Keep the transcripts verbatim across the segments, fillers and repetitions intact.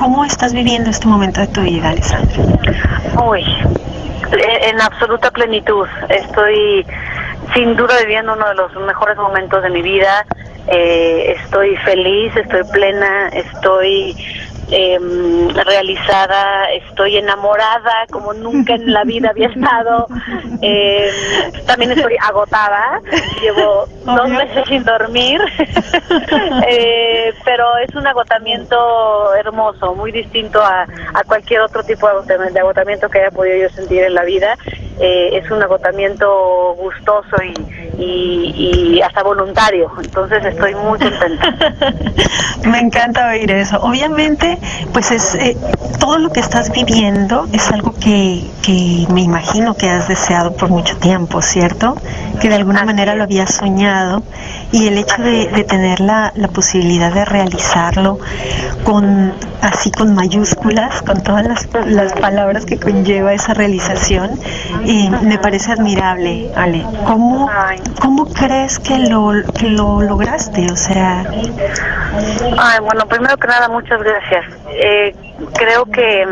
¿cómo estás viviendo este momento de tu vida, Alessandra? Uy, en absoluta plenitud. Estoy sin duda viviendo uno de los mejores momentos de mi vida. Eh, estoy feliz, estoy plena, estoy eh, realizada, estoy enamorada como nunca en la vida había estado. Eh, también estoy agotada, llevo dos meses sin dormir, eh, pero es un agotamiento hermoso, muy distinto a, a cualquier otro tipo de agotamiento, de agotamiento que haya podido yo sentir en la vida. Eh, es un agotamiento gustoso y, y, y hasta voluntario, entonces estoy muy contenta. Me encanta oír eso. Obviamente, pues es eh, todo lo que estás viviendo es algo que, que me imagino que has deseado por mucho tiempo, ¿cierto? Que de alguna Así manera es. lo habías soñado, y el hecho de, de tener la, la posibilidad de realizarlo con así con mayúsculas, con todas las, las palabras que conlleva esa realización, eh, me parece admirable, Ale. ¿Cómo, cómo crees que lo, que lo lograste? O sea... Ay, bueno, primero que nada, muchas gracias. Eh, creo que,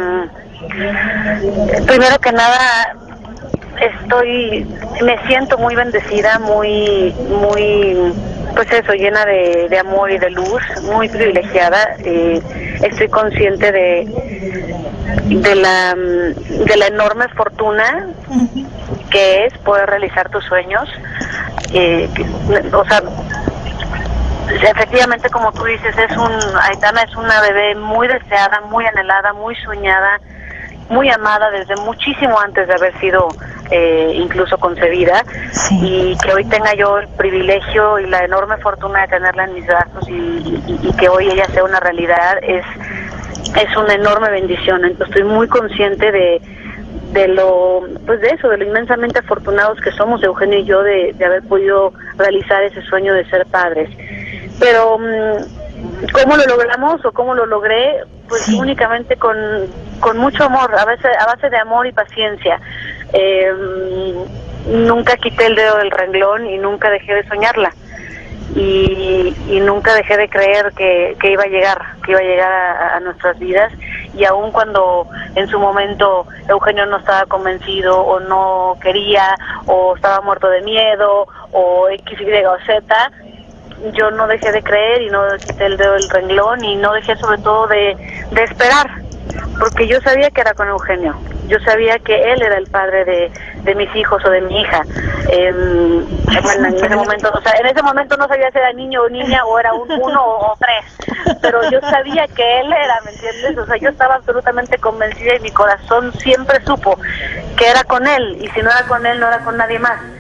mm, primero que nada, estoy, me siento muy bendecida, muy, muy, pues eso, llena de, de amor y de luz, muy privilegiada. Eh, estoy consciente de, de la, de la enorme fortuna que es poder realizar tus sueños. Eh, que, o sea, efectivamente, como tú dices, es un Aitana es una bebé muy deseada, muy anhelada, muy soñada, muy amada desde muchísimo antes de haber sido eh, incluso concebida. Sí. Y que hoy tenga yo el privilegio y la enorme fortuna de tenerla en mis brazos y, y, y que hoy ella sea una realidad es es una enorme bendición. Entonces estoy muy consciente de de lo, pues de eso, de lo inmensamente afortunados que somos, Eugenio y yo, de, de haber podido realizar ese sueño de ser padres. Pero ¿cómo lo logramos o cómo lo logré? Pues sí, únicamente con, con mucho amor, a veces a base de amor y paciencia. Eh, nunca quité el dedo del renglón y nunca dejé de soñarla. Y, y nunca dejé de creer que, que iba a llegar, que iba a llegar a, a nuestras vidas. Y aun cuando en su momento Eugenio no estaba convencido o no quería o estaba muerto de miedo o X, Y o Z, yo no dejé de creer y no quité el dedo del renglón y no dejé sobre todo de, de esperar, porque yo sabía que era con Eugenio, yo sabía que él era el padre de, de mis hijos o de mi hija. Eh, bueno, en ese momento, o sea, en ese momento no sabía si era niño o niña o era un uno o, o tres, pero yo sabía que él era, ¿me entiendes? O sea, yo estaba absolutamente convencida y mi corazón siempre supo que era con él, y si no era con él, no era con nadie más.